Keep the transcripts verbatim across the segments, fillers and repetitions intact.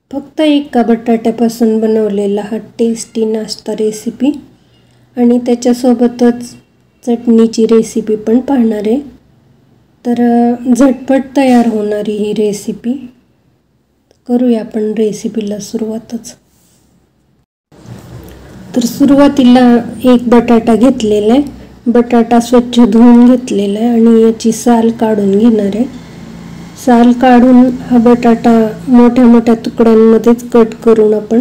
फक्त एका बटाट्यापासून बनवलेला हा टेस्टी नाश्ता रेसिपी आणि त्याच्यासोबतच चटणीची रेसिपी पण पाहणार आहे। तर झटपट तयार होणारी ही रेसिपी करूया आपण रेसिपीला सुरुवातच। तर सुरुवातीला एक बटाटा घेतलेला आहे, बटाटा स्वच्छ धुवून घेतलेला आहे आणि याची साल काढून घेणार आहे। साल काढून हा बटाटा मोठ्या मोठ्या तुकड्यांमध्येच कट करून आपण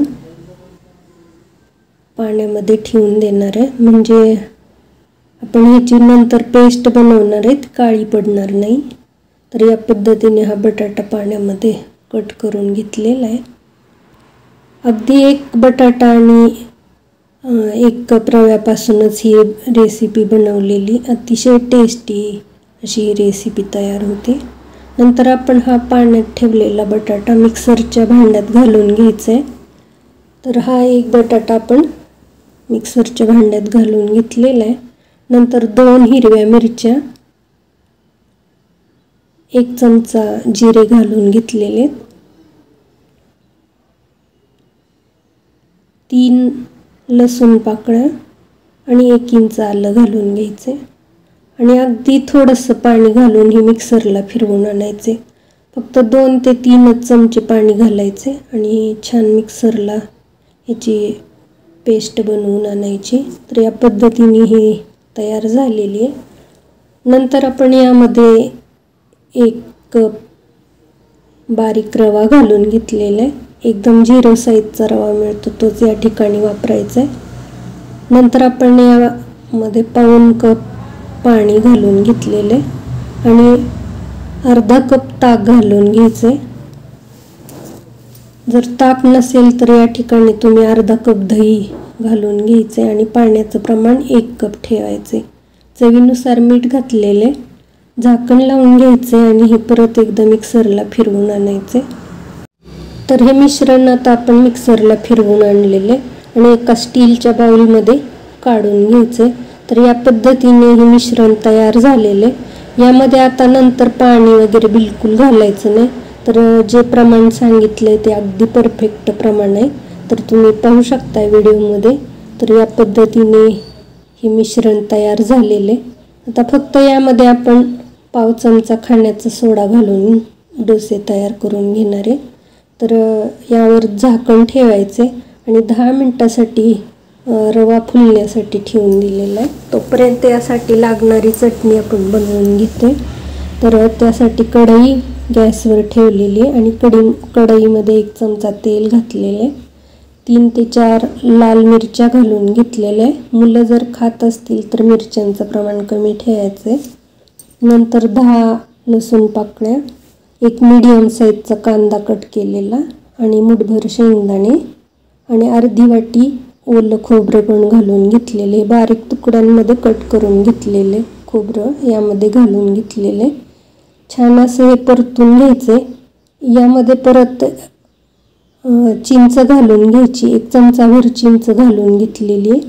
पाण्यामध्ये ठेवून देणार आहे, म्हणजे आपण याची नंतर पेस्ट बनवणार आहे, काळी पडणार नाही। तर या पद्धतीने हा बटाटा पाण्यामध्ये कट करून घेतलेला आहे। अगदी एक बटाटा आणि एक कप रव्यापासूनच ही रेसिपी बनवलेली अतिशय टेस्टी अशी रेसिपी तयार होते। नंतर आपण हा पाण्यात ठेवलेला बटाटा मिक्सरच्या भांड्यात घालून घ्यायचा आहे। तर हा एक बटाटा आपण मिक्सरच्या भांड्यात घालून घेतलेला आहे। नंतर दोन हिरव्या मिरच्या, एक चमचा जिरे घालून घेतलेले, तीन लसूण पाकळ्या आणि एक इंच आलं घालून घ्यायचे आणि अगदी थोडंसं पाणी घालून ही मिक्सरला फिरवून आणायचे। फक्त दोन ते तीनच चमचे पाणी घालायचे आणि छान मिक्सरला याची पेस्ट बनवून आणायची। तर या पद्धतीने ही तयार झालेली आहे। नंतर आपण यामध्ये एक कप बारीक रवा घालून घेतलेला आहे, एकदम झिरो साईजचा रवा मिळतो तोच या ठिकाणी वापरायचा आहे। नंतर आपण यामध्ये पाऊण कप पाणी घालून घेतलेले आणि अर्धा कप ताक घालून घ्यायचे। जर ताक नसेल तर या ठिकाणी तुम्ही अर्धा कप दही घालून घ्यायचे आणि पाण्याचं प्रमाण एक कप ठेवायचे। चवीनुसार मीठ घातलेले, झाकण लावून घ्यायचे आणि हे परत एकदा मिक्सरला फिरवून आणायचे। तर हे मिश्रण आता आपण मिक्सरला फिरवून आणलेले आणि एका स्टीलच्या बाउलमध्ये काढून घ्यायचे। तर या पद्धतीने हे मिश्रण तयार झालेले। यामध्ये आता नंतर पाणी वगैरे बिलकुल घालायचं नाही। तर जे प्रमाण सांगितले ते अगदी परफेक्ट प्रमाण आहे, तर तुम्ही पाहू शकता व्हिडिओमध्ये। तर या पद्धतीने हे मिश्रण तयार झालेले। आता फक्त यामध्ये आपण पाव चमचा खाण्याचा सोडा घालून डोसे तयार करून घेणार आहे। तर यावर झाकण ठेवायचे आणि दहा मिनिटासाठी रवा फुलण्यासाठी ठेवून दिलेला आहे। तोपर्यंत यासाठी लागणारी चटणी आपण बनवून घेतोय। तर त्यासाठी कढई गॅसवर ठेवलेली आहे आणि कढई कढईमध्ये एक चमचा तेल घातलेले, तीन ते चार लाल मिरच्या घालून घेतलेल्या आहे। मुलं जर खात असतील तर मिरच्यांचं प्रमाण कमी ठेवायचं आहे। नंतर दहा लसूण पाकळ्या, एक मीडियम साईजचा कांदा कट केलेला आणि मुठभर शेंगदाणे आणि अर्धी वाटी ओलं खोबरं पण घालून घेतलेले, बारीक तुकड्यांमध्ये कट करून घेतलेले खोबरं यामध्ये घालून घेतलेले। छान असं हे परतून घ्यायचे। यामध्ये परत चिंच घालून घ्यायची, एक चमचाभर चिंच घालून घेतलेली आहे।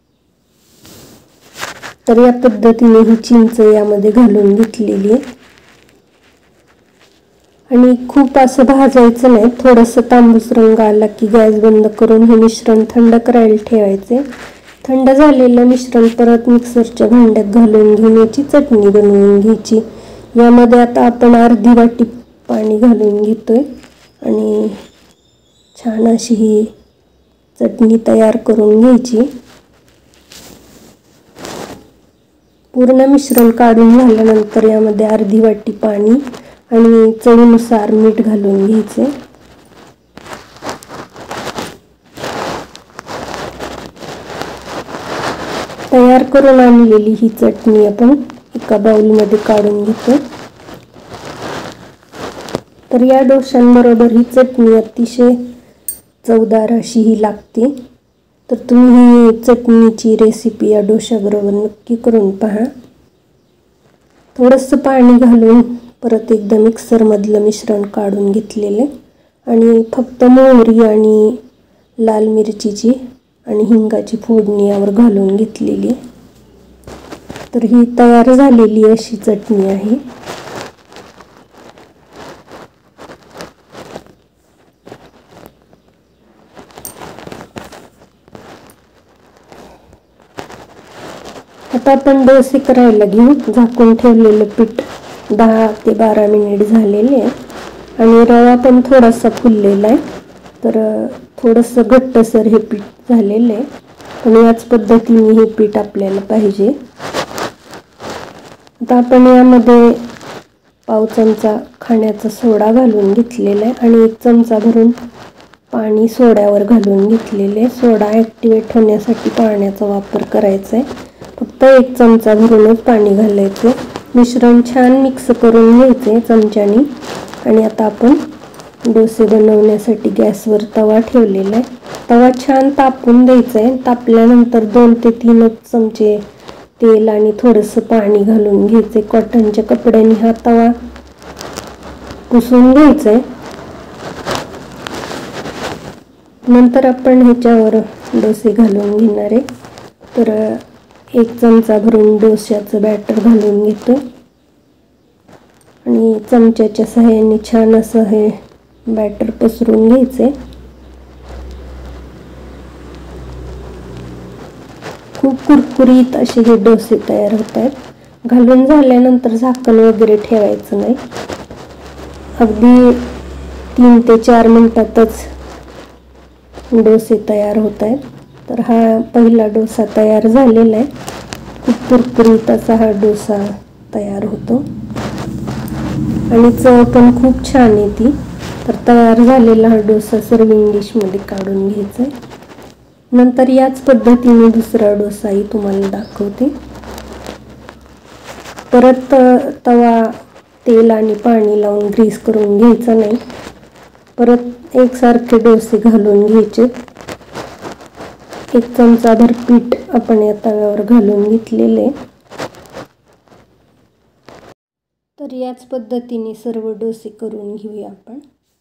तर या पद्धतीने ही चिंच यामध्ये घालून घेतलेली आहे आणि खूप असं भाजायचं नाही, थोडंसं तांबूस रंग आला की गॅस बंद करून हे मिश्रण थंड करायला ठेवायचे। थंड झालेलं मिश्रण परत मिक्सरच्या भांड्यात घालून घेऊन याची चटणी बनवून घ्यायची। यामध्ये आता आपण अर्धी वाटी पाणी घालून घेतोय आणि छान अशी ही चटणी तयार करून घ्यायची। पूर्ण मिश्रण काढून झाल्यानंतर यामध्ये अर्धी वाटी पाणी आणि चवीनुसार मीठ घालून घ्यायचे। तयार करून आणलेली ही चटणी आपण एका बाउलमध्ये काढून घेतो। तर या डोशांबरोबर ही चटणी अतिशय चवदार अशी ही लागते। तर तुम्ही ही चटणीची रेसिपी या डोशाबरोबर नक्की करून पहा। थोडंसं पाणी घालून परत एकदा मिक्सरमधलं मिश्रण काढून घेतलेले आणि फक्त मोहरी आणि लाल मिरचीची आणि हिंगाची फोडणी यावर घालून घेतलेली। तर ही तयार झालेली अशी चटणी आहे। आता आपण डोसे करायला घेऊ. झाकून ठेवलेलं पीठ दहा ते बारा मिनिट झालेले आहे आणि रवा पण थोडासा फुललेला आहे, तर थोडंसं घट्टसर हे पीठ झालेलं आहे. आणि याच पद्धतीने हे पीठ आपल्याला पाहिजे. आता आपण यामध्ये पाव चमचा खाण्याचा सोडा घालून घेतलेला आहे आणि एक चमचा भरून पाणी सोड्यावर घालून घेतलेले. सोडा ॲक्टिवेट होण्यासाठी पाण्याचा वापर करायचा आहे. फक्त एक चमचा भरूनच पाणी घालायचं. मिश्रण छान मिक्स करून घ्यायचे चमच्याने. आणि आता आपण डोसे बनवण्यासाठी गॅसवर तवा ठेवलेला आहे. तवा छान तापून द्यायचा आहे. तापल्यानंतर दोन ते तीनच चमचे तेल आणि थोडंसं पाणी घालून घ्यायचे. कॉटनच्या कपड्याने हा तवा पुसून घ्यायचा आहे. नंतर आपण ह्याच्यावर डोसे घालून घेणार आहे. तर एक चमचा भरून डोश्याचं बॅटर घालून घेतो आणि चमच्याच्या सहाय्याने छान असं हे बॅटर पसरून घ्यायचे. खूप कुरकुरीत असे हे डोसे तयार होत आहेत. घालून झाल्यानंतर झाकण वगैरे ठेवायचं नाही. अगदी तीन ते चार मिनिटातच डोसे तयार होत आहेत. तर हा पहिला डोसा तयार झालेला आहे. खूप कुरकुरीत असा हा डोसा तयार होतो आणि चव पण खूप छान येते. तर तयार झालेला हा डोसा सर्विंग डिशमध्ये काढून घ्यायचा आहे. नंतर याच पद्धतीने दुसरा डोसाही तुम्हाला दाखवते. परत तवा तेल आणि पाणी लावून ग्रीस करून घ्यायचा नाही. परत एकसारखे डोसे घालून घ्यायचे. एक चमचाभर पीठ आपण या तव्यावर घालून घेतलेले. तर याच पद्धतीने सर्व डोसे करून घेऊया आपण.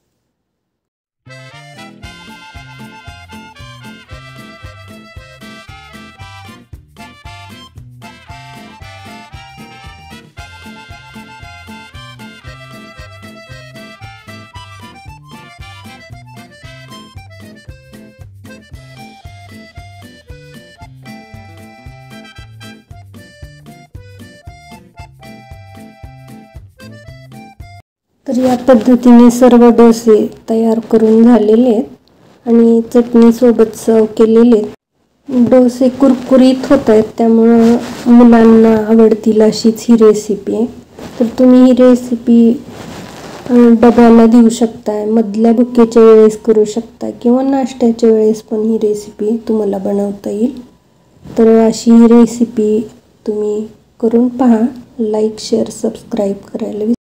तर या पद्धतीने सर्व डोसे तयार करून झालेले आहेत आणि चटणीसोबत सर्व केलेले आहेत. डोसे कुरकुरीत होत आहेत, त्यामुळं मुलांना आवडतील अशीच ही रेसिपी आहे. तर तुम्ही ही रेसिपी डब्याला देऊ शकता, मधल्या भुकेच्या वेळेस करू शकता किंवा नाश्त्याच्या वेळेस पण ही रेसिपी तुम्हाला बनवता येईल. तर अशी ही रेसिपी तुम्ही करून पहा. लाईक, शेअर, सबस्क्राईब करायला विसरू